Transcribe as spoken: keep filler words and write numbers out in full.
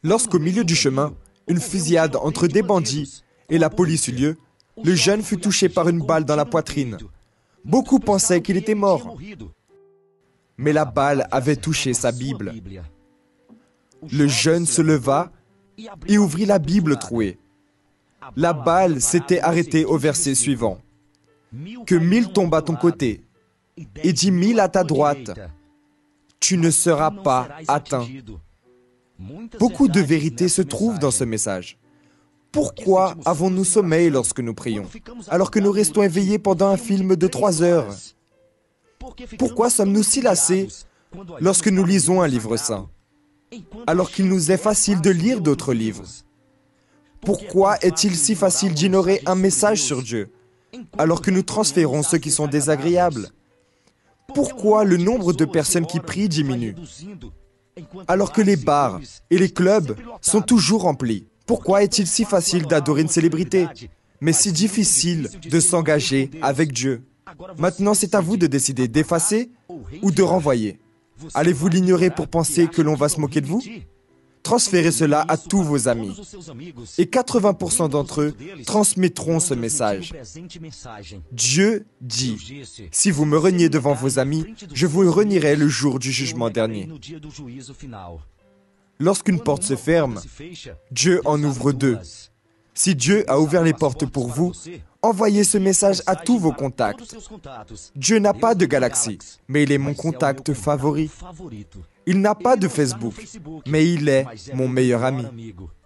Lorsqu'au milieu du chemin, une fusillade entre des bandits et la police eut lieu, le jeune fut touché par une balle dans la poitrine. Beaucoup pensaient qu'il était mort, mais la balle avait touché sa Bible. Le jeune se leva et ouvrit la Bible trouée. La balle s'était arrêtée au verset suivant. Que mille tombent à ton côté et dix mille à ta droite, tu ne seras pas atteint. Beaucoup de vérité se trouve dans ce message. Pourquoi avons-nous sommeil lorsque nous prions, alors que nous restons éveillés pendant un film de trois heures? Pourquoi sommes-nous si lassés lorsque nous lisons un livre saint, alors qu'il nous est facile de lire d'autres livres? Pourquoi est-il si facile d'ignorer un message sur Dieu, alors que nous transférons ceux qui sont désagréables? Pourquoi le nombre de personnes qui prient diminue, alors que les bars et les clubs sont toujours remplis? Pourquoi est-il si facile d'adorer une célébrité, mais si difficile de s'engager avec Dieu? Maintenant, c'est à vous de décider d'effacer ou de renvoyer. Allez-vous l'ignorer pour penser que l'on va se moquer de vous? Transférez cela à tous vos amis. Et quatre-vingts pour cent d'entre eux transmettront ce message. Dieu dit, si vous me reniez devant vos amis, je vous renierai le jour du jugement dernier. Lorsqu'une porte se ferme, Dieu en ouvre deux. Si Dieu a ouvert les portes pour vous, envoyez ce message à tous vos contacts. Dieu n'a pas de galaxie, mais il est mon contact favori. Il n'a pas de Facebook, mais il est mon meilleur ami.